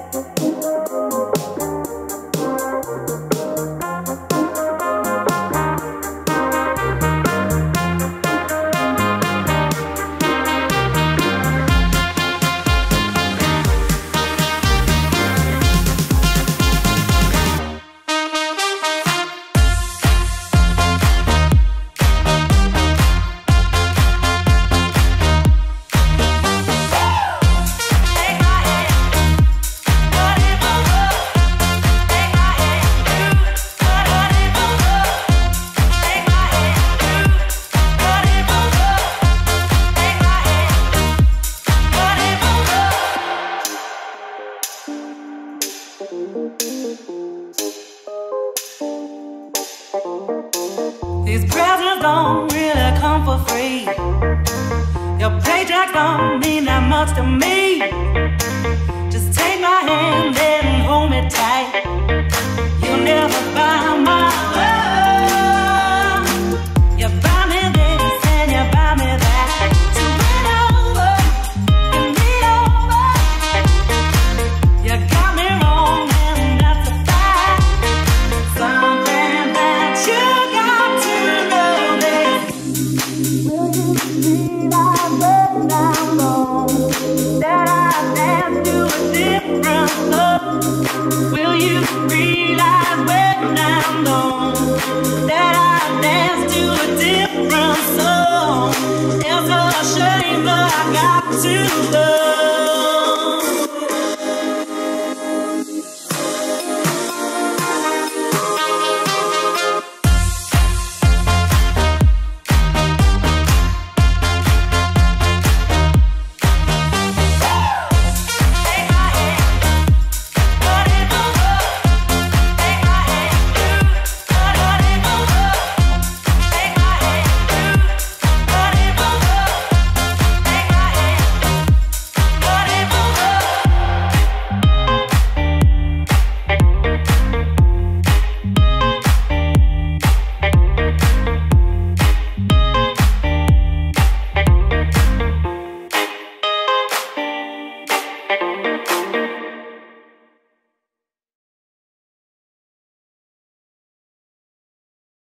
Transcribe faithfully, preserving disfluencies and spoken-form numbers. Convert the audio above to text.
These presents don't really come for free. Your paycheck don't mean that much to me. Just take my hand and hold me tight. You'll never buy my love. You buy me this and you buy me that. So win over, win me over. You got me wrong and that's a fact. Something that you got to know this. Will you realize when I'm wrong that I dance to a different love? Will you realize when I'm gone that I dance to a different song? It's a shame, but I got to love.